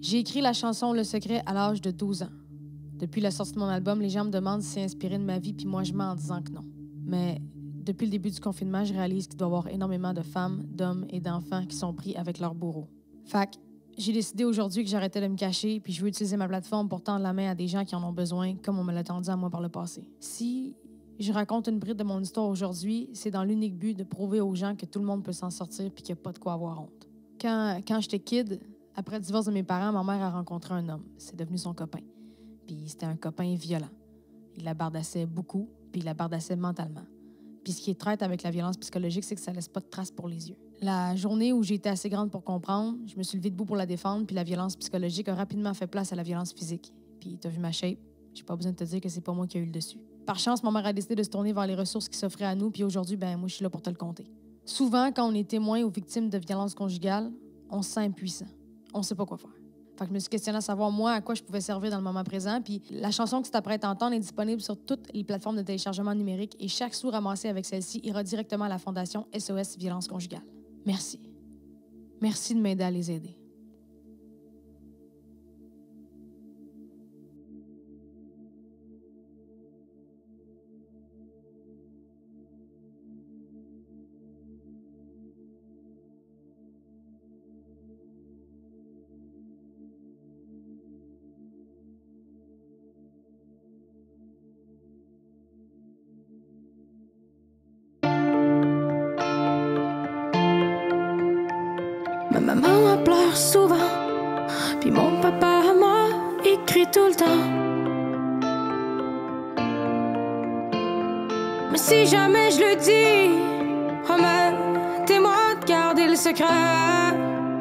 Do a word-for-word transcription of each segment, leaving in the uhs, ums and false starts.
J'ai écrit la chanson Le Secret à l'âge de douze ans. Depuis la sortie de mon album, les gens me demandent si c'est inspiré de ma vie, puis moi, je mens en disant que non. Mais depuis le début du confinement, je réalise qu'il doit y avoir énormément de femmes, d'hommes et d'enfants qui sont pris avec leurs bourreaux. Fait que j'ai décidé aujourd'hui que j'arrêtais de me cacher, puis je veux utiliser ma plateforme pour tendre la main à des gens qui en ont besoin, comme on me l'a tendu à moi par le passé. Si je raconte une bride de mon histoire aujourd'hui, c'est dans l'unique but de prouver aux gens que tout le monde peut s'en sortir puis qu'il n'y a pas de quoi avoir honte. Quand, quand j'étais kid, après le divorce de mes parents, ma mère a rencontré un homme. C'est devenu son copain. Puis c'était un copain violent. Il la bardassait beaucoup, puis il la bardassait mentalement. Puis ce qui est traite avec la violence psychologique, c'est que ça laisse pas de traces pour les yeux. La journée où j'ai été assez grande pour comprendre, je me suis levée debout pour la défendre, puis la violence psychologique a rapidement fait place à la violence physique. Puis t'as vu ma shape, j'ai pas besoin de te dire que c'est pas moi qui ai eu le dessus. Par chance, ma mère a décidé de se tourner vers les ressources qui s'offraient à nous, puis aujourd'hui, ben moi, je suis là pour te le compter. Souvent, quand on est témoin ou victime de violences conjugales, on se sent impuissant. On sait pas quoi faire. Fait que je me suis questionnée à savoir, moi, à quoi je pouvais servir dans le moment présent. Puis la chanson que tu t'apprêtes à entendre est disponible sur toutes les plateformes de téléchargement numérique et chaque sou ramassé avec celle-ci ira directement à la Fondation S O S Violence Conjugale. Merci. Merci de m'aider à les aider. Ma maman pleure souvent, puis mon papa à moi écrit tout le temps. Mais si jamais je le dis, promettez-moi de garder le secret.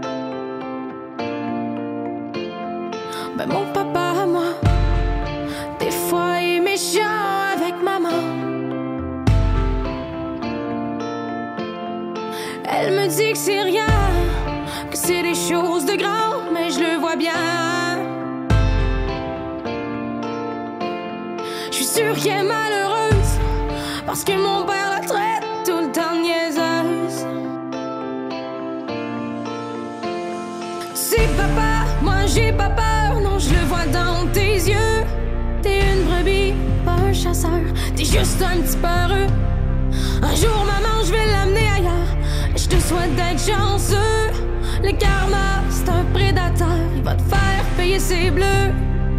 Ben mon papa à moi, des fois il est méchant avec maman. Elle me dit que c'est rien, que c'est des choses de grand, mais je le vois bien. Je suis sûre qu'elle est malheureuse, parce que mon père la traite tout le temps de niaiseuse. C'est papa, moi j'ai pas peur, non je le vois dans tes yeux. T'es une brebis, pas un chasseur, t'es juste un petit peureux. Un jour maman je vais l'amener ailleurs, je te souhaite d'être chanceux. Le karma, c'est un prédateur, il va te faire payer ses bleus.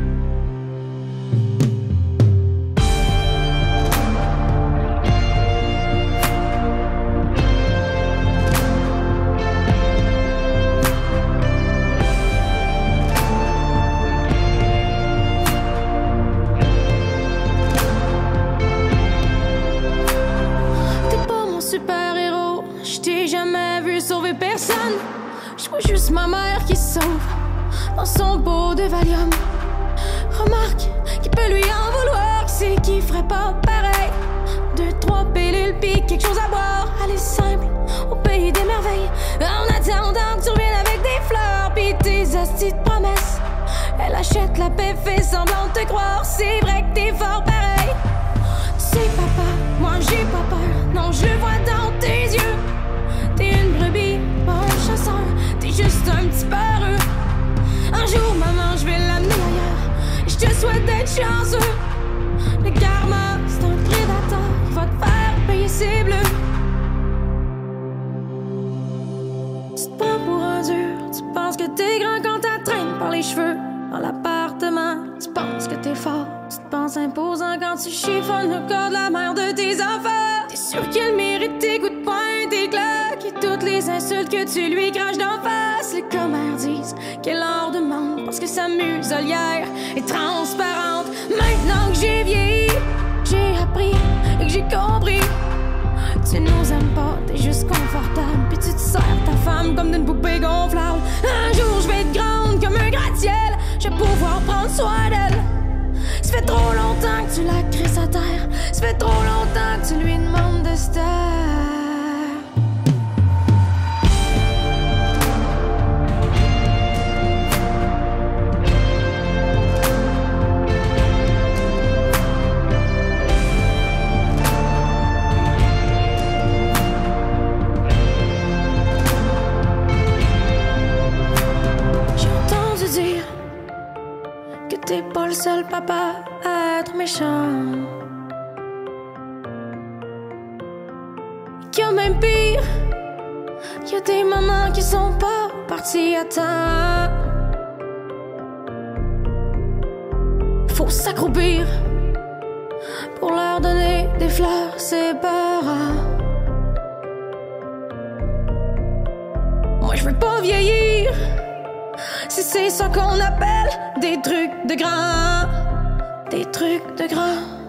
T'es pas mon super-héros, je t'ai jamais vu sauver personne. Je vois juste ma mère qui se sauve dans son pot de Valium. Remarque, qui peut lui en vouloir, c'est qui ferait pas pareil. Deux, trois pilules, pis quelque chose à boire. Allez simple, au pays des merveilles. En attendant que tu reviennes avec des fleurs, pis tes astis de promesses. Elle achète la paix, fait semblant de te croire. C'est vrai que t'es fort pareil. C'est papa, moi j'ai pas peur, non je le vois dans tes yeux. T'es une brebis, pas un chasseur, t'es juste un petit peureux. Un jour, maman, je vais l'amener ailleurs. Je te souhaite d'être chanceux. Le karma, c'est un prédateur, il va te faire payer ses bleus. Tu te prends pour un dur, tu penses que t'es grand quand t'attraînes par les cheveux. Dans l'appartement, tu penses que t'es fort. Tu te penses imposant quand tu chiffonnes le corps de la mère de tes enfants. T'es sûr qu'elle mérite tes coups de poing, tes claques et toutes les insultes que tu lui craches d'en face. Les commères disent qu'elle en demande parce que sa muselière est transparente. Maintenant que j'ai vieilli, j'ai appris et que j'ai compris. Tu nous aimes pas, t'es juste confortable, puis tu te sers ta femme comme d'une poupée gonflable. Un jour je vais être grande comme un gratte-ciel, je vais pouvoir prendre soin d'elle. Ça fait trop longtemps que tu la crisses à terre, ça fait trop longtemps que tu lui demandes de se taire. J'ai entendu dire doit pas être méchant. Qu'il y a même pire, il y a des mamans qui sont pas parties à temps. Faut s'accroupir pour leur donner des fleurs, ses parents. Moi je veux pas vieillir, si c'est ça qu'on appelle des trucs de grands, des trucs de grands.